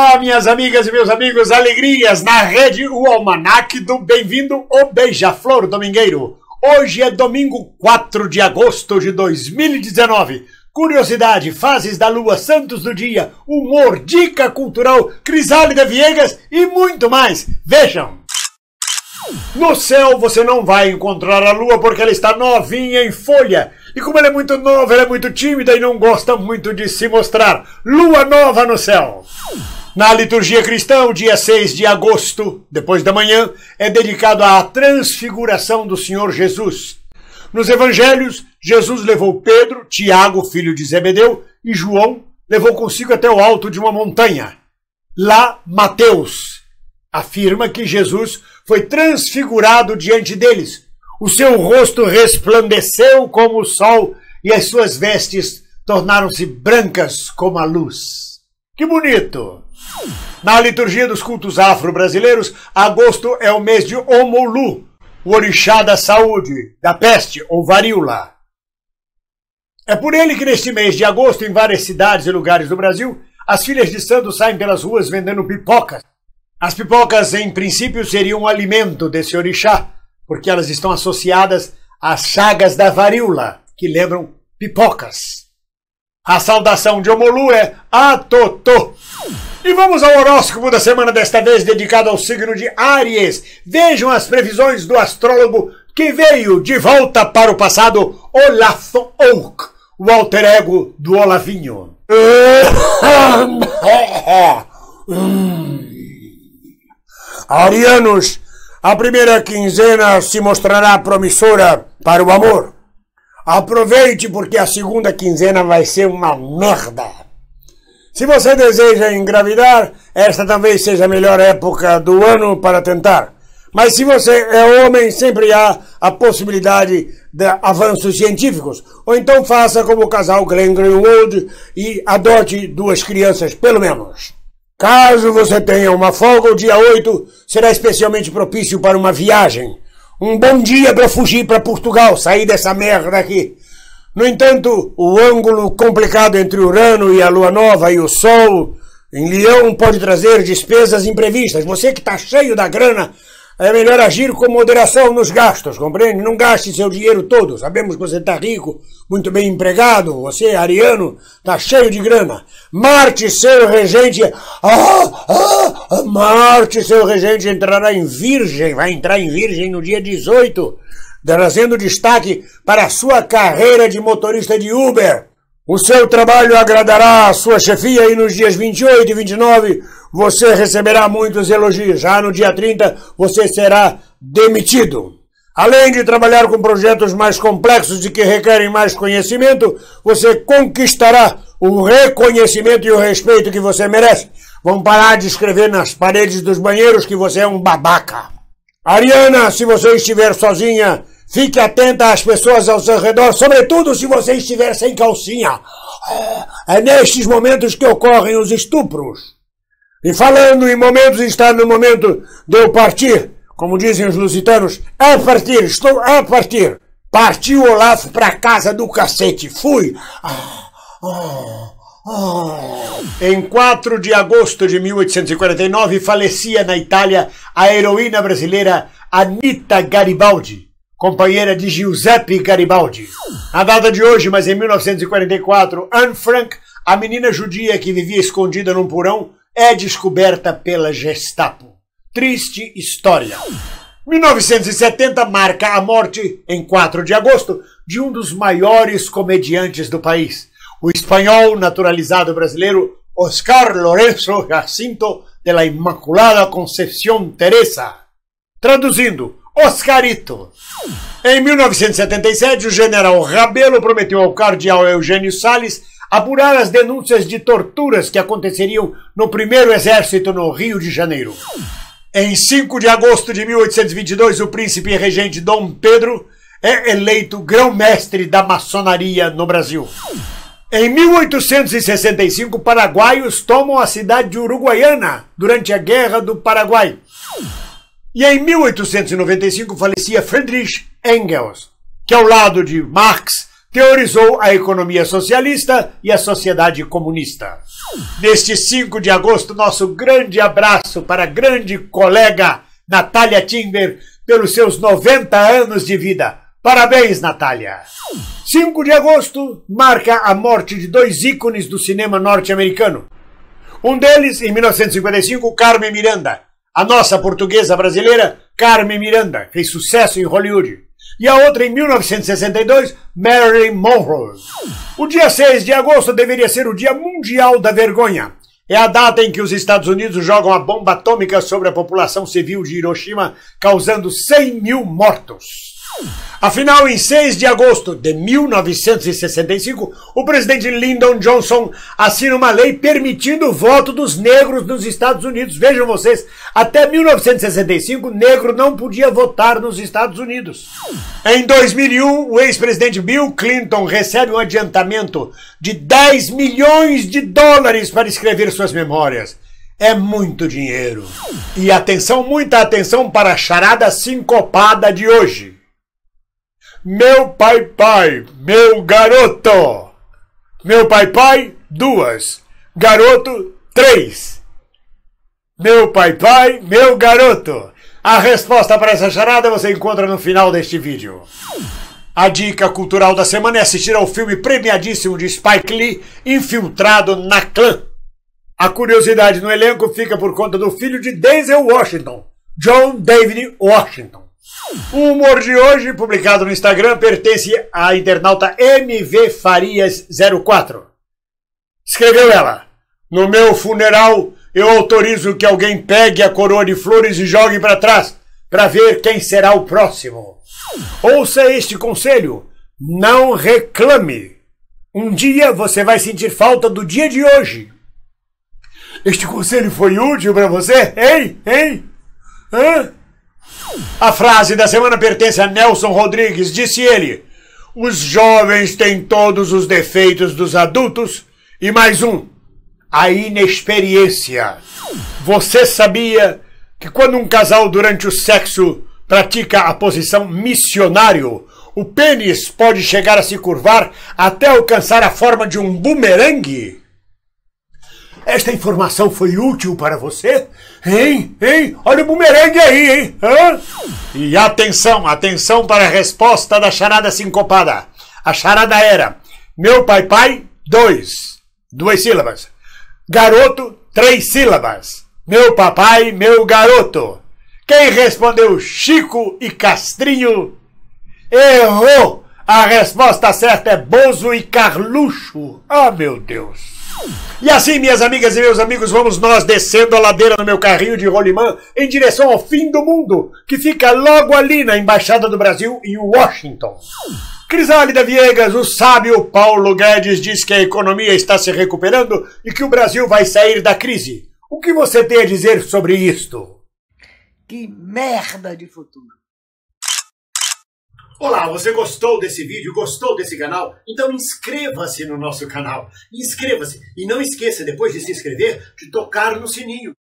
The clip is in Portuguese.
Olá, minhas amigas e meus amigos, alegrias na rede, o Almanaque do Bem-vindo, o Beija-Flor Domingueiro. Hoje é domingo 4 de agosto de 2019. Curiosidade, fases da lua, santos do dia, humor, dica cultural, Crisálida Viegas e muito mais. Vejam! No céu você não vai encontrar a lua porque ela está novinha em folha. E como ela é muito nova, ela é muito tímida e não gosta muito de se mostrar. Lua nova no céu. Na liturgia cristã, o dia 6 de agosto, depois da manhã, é dedicado à transfiguração do Senhor Jesus. Nos evangelhos, Jesus levou Pedro, Tiago, filho de Zebedeu, e João levou consigo até o alto de uma montanha. Lá, Mateus afirma que Jesus foi transfigurado diante deles. O seu rosto resplandeceu como o sol e as suas vestes tornaram-se brancas como a luz. Que bonito! Na liturgia dos cultos afro-brasileiros, agosto é o mês de Omolu, o orixá da saúde, da peste ou varíola. É por ele que neste mês de agosto, em várias cidades e lugares do Brasil, as filhas de santo saem pelas ruas vendendo pipocas. As pipocas, em princípio, seriam um alimento desse orixá, porque elas estão associadas às chagas da varíola, que lembram pipocas. A saudação de Omolu é Atotô. E vamos ao horóscopo da semana, desta vez dedicado ao signo de Áries. Vejam as previsões do astrólogo que veio de volta para o passado, Olaf Oak, o alter ego do Olavinho. Arianos, a primeira quinzena se mostrará promissora para o amor. Aproveite porque a segunda quinzena vai ser uma merda. Se você deseja engravidar, esta talvez seja a melhor época do ano para tentar. Mas se você é homem, sempre há a possibilidade de avanços científicos. Ou então faça como o casal Glenn Greenwald e adote 2 crianças, pelo menos. Caso você tenha uma folga, o dia 8 será especialmente propício para uma viagem. Um bom dia para fugir para Portugal, sair dessa merda aqui. No entanto, o ângulo complicado entre Urano e a Lua Nova e o Sol em Leão pode trazer despesas imprevistas. Você que está cheio da grana, é melhor agir com moderação nos gastos, compreende? Não gaste seu dinheiro todo. Sabemos que você está rico, muito bem empregado. Você, ariano, está cheio de grana. Marte, seu regente... Marte, seu regente, entrará em Virgem. Vai entrar em Virgem no dia 18, trazendo destaque para a sua carreira de motorista de Uber. O seu trabalho agradará a sua chefia e nos dias 28 e 29 você receberá muitos elogios. Já no dia 30 você será demitido. Além de trabalhar com projetos mais complexos e que requerem mais conhecimento, você conquistará o reconhecimento e o respeito que você merece. Vão parar de escrever nas paredes dos banheiros que você é um babaca. Ariana, se você estiver sozinha, fique atenta às pessoas ao seu redor, sobretudo se você estiver sem calcinha. É nestes momentos que ocorrem os estupros. E falando em momentos, está no momento de eu partir. Como dizem os lusitanos, é partir, estou a partir. Partiu o Olaf pra casa do cacete, fui. Em 4 de agosto de 1849, falecia na Itália a heroína brasileira Anita Garibaldi, companheira de Giuseppe Garibaldi. Na data de hoje, mas em 1944, Anne Frank, a menina judia que vivia escondida num porão, é descoberta pela Gestapo. Triste história. 1970 marca a morte, em 4 de agosto, de um dos maiores comediantes do país, o espanhol naturalizado brasileiro Oscar Lourenço Jacinto de la Inmaculada Concepción Teresa. Traduzindo, Oscarito. Em 1977, o general Rabelo prometeu ao cardeal Eugênio Salles apurar as denúncias de torturas que aconteceriam no primeiro exército no Rio de Janeiro. Em 5 de agosto de 1822, o príncipe regente Dom Pedro é eleito grão-mestre da maçonaria no Brasil. Em 1865, paraguaios tomam a cidade de Uruguaiana durante a Guerra do Paraguai. E em 1895 falecia Friedrich Engels, que ao lado de Marx teorizou a economia socialista e a sociedade comunista. Neste 5 de agosto, nosso grande abraço para a grande colega Natália Timber pelos seus 90 anos de vida. Parabéns, Natália! 5 de agosto marca a morte de 2 ícones do cinema norte-americano. Um deles, em 1955, Carmen Miranda. A nossa portuguesa brasileira, Carmen Miranda, fez sucesso em Hollywood. E a outra em 1962, Marilyn Monroe. O dia 6 de agosto deveria ser o Dia Mundial da Vergonha. É a data em que os Estados Unidos jogam a bomba atômica sobre a população civil de Hiroshima, causando 100 mil mortos. Afinal, em 6 de agosto de 1965, o presidente Lyndon Johnson assina uma lei permitindo o voto dos negros nos Estados Unidos. Vejam vocês, até 1965, negro não podia votar nos Estados Unidos. Em 2001, o ex-presidente Bill Clinton recebe um adiantamento de 10 milhões de dólares para escrever suas memórias. É muito dinheiro. E atenção, muita atenção para a charada sincopada de hoje. Meu pai, meu garoto. Meu pai, 2. Garoto, 3. Meu pai, meu garoto. A resposta para essa charada você encontra no final deste vídeo. A dica cultural da semana é assistir ao filme premiadíssimo de Spike Lee, Infiltrado na Clã. A curiosidade no elenco fica por conta do filho de Denzel Washington, John David Washington. O humor de hoje, publicado no Instagram, pertence à internauta MV Farias 04. Escreveu ela: no meu funeral, eu autorizo que alguém pegue a coroa de flores e jogue para trás, para ver quem será o próximo. Ouça este conselho: não reclame. Um dia você vai sentir falta do dia de hoje. Este conselho foi útil para você? Hein? Hã? A frase da semana pertence a Nelson Rodrigues. Disse ele: os jovens têm todos os defeitos dos adultos e mais um, a inexperiência. Você sabia que quando um casal durante o sexo pratica a posição missionário, o pênis pode chegar a se curvar até alcançar a forma de um bumerangue? Esta informação foi útil para você? Hein? Olha o bumerangue aí, hein? Hã? E atenção para a resposta da charada sincopada. A charada era: meu pai, 2. 2 sílabas. Garoto, 3 sílabas. Meu papai, meu garoto. Quem respondeu Chico e Castrinho errou. A resposta certa é Bozo e Carluxo. Ah, meu Deus. E assim, minhas amigas e meus amigos, vamos nós descendo a ladeira no meu carrinho de rolimã em direção ao fim do mundo, que fica logo ali na Embaixada do Brasil em Washington. Crisálida Viegas, o sábio Paulo Guedes diz que a economia está se recuperando e que o Brasil vai sair da crise. O que você tem a dizer sobre isto? Que merda de futuro! Olá, você gostou desse vídeo? Gostou desse canal? Então inscreva-se no nosso canal. Inscreva-se e não esqueça, depois de se inscrever, de tocar no sininho.